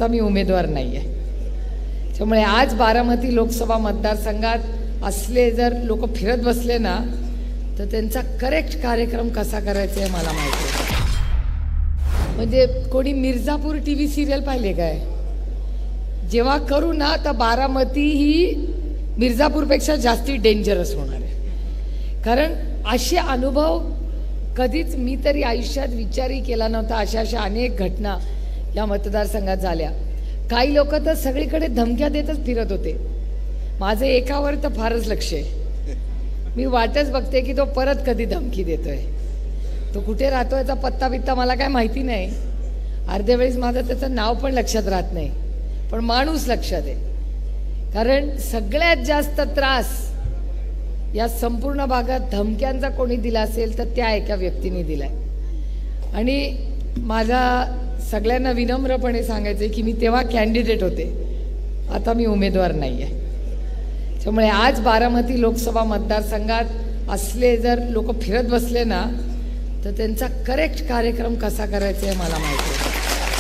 आता मी उमेदवार नाही आहे. त्यामुळे आज बारामती लोकसभा मतदारसंघात असले जर लोक फिरत बसले ना तर त्यांचा करेक्ट कार्यक्रम कसा करायचा आहे मला माहिती आहे. म्हणजे कोणी मिर्झापूर टीव्ही सिरियल पाहिले काय? जेव्हा करू ना तर बारामती ही मिर्झापूरपेक्षा जास्ती डेंजरस होणार आहे. कारण असे अनुभव कधीच मी तरी आयुष्यात विचारही केला नव्हता. अशा अनेक घटना या मतदारसंघात झाल्या. काही लोक तर सगळीकडे धमक्या देतच फिरत होते. माझं एकावर तर फारच लक्ष आहे. मी वाटच बघते की तो परत कधी धमकी देतोय. तो कुठे राहतो याचा पत्ता बित्ता मला काय माहिती नाही. अर्ध्या वेळेस माझं त्याचं नाव पण लक्षात राहत नाही, पण माणूस लक्षात आहे. कारण सगळ्यात जास्त त्रास या संपूर्ण भागात धमक्यांचा कोणी दिला असेल तर त्या एका व्यक्तीने दिलाय. आणि माझा सगळ्यांना विनम्रपणे सांगायचं की मी तेव्हा कॅन्डिडेट होते, आता मी उमेदवार नाही आहे. त्यामुळे आज बारामती लोकसभा मतदारसंघात असले जर लोक फिरत बसले ना तर त्यांचा करेक्ट कार्यक्रम कसा करायचा आहे मला माहिती आहे.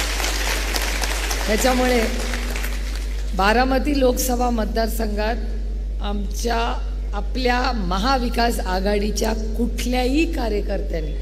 त्याच्यामुळे बारामती लोकसभा मतदारसंघात आपल्या महाविकास आघाडीच्या कुठल्याही कार्यकर्त्यांनी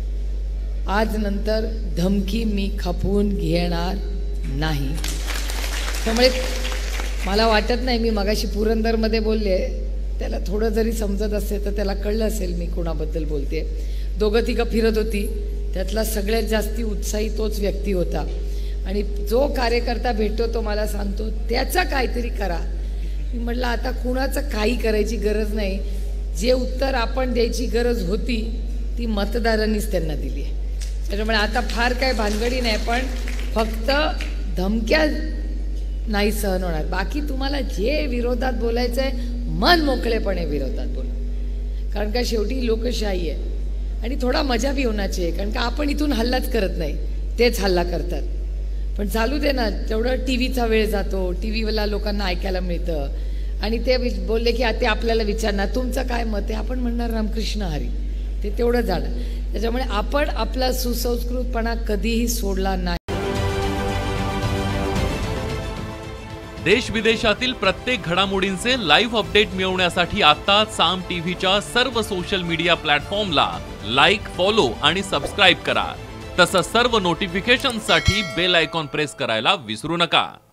आज नंतर धमकी मी खपवून घेणार नाही. त्यामुळे मला वाटत नाही, मी मगाशी पुरंदरमध्ये बोलले, त्याला थोडं जरी समजत असेल तर त्याला कळलं असेल मी कोणाबद्दल बोलते. दोघं तिघं फिरत होती, त्यातला सगळ्यात जास्ती उत्साही तोच व्यक्ती होता. आणि जो कार्यकर्ता भेटतो तो मला सांगतो त्याचं काहीतरी करा. मी म्हटलं आता कुणाचं काही करायची गरज नाही. जे उत्तर आपण द्यायची गरज होती ती मतदारांनीच त्यांना दिली आहे. त्याच्यामुळे आता फार काय भानगडी नाही, पण फक्त धमक्या नाही सहन होणार. बाकी तुम्हाला जे विरोधात बोलायचं आहे मन मोकळेपणे विरोधात बोला. कारण का शेवटी लोकशाही आहे आणि थोडा मजा बी होण्याची आहे. कारण का आपण इथून हल्लाच करत नाही, तेच हल्ला करतात. पण चालू दे ना, तेवढं टी व्हीचा वेळ जातो, टी व्हीला लोकांना ऐकायला मिळतं. आणि ते बोलले की ते आपल्याला विचारणार तुमचं काय मत आहे, आपण म्हणणार रामकृष्ण हरी, ते तेवढं जाणं. त्याच्यामुळे आपण आपला सुसंस्कृतपणा कधीही सोडला नाही. देश विदेशातील प्रत्येक घडामोडींचे लाईव्ह अपडेट मिळवण्यासाठी आता साम टीव्हीच्या सर्व सोशल मीडिया प्लॅटफॉर्मला लाईक, फॉलो आणि सबस्क्राईब करा. तसंच सर्व नोटिफिकेशनसाठी बेल आयकॉन प्रेस करायला विसरू नका.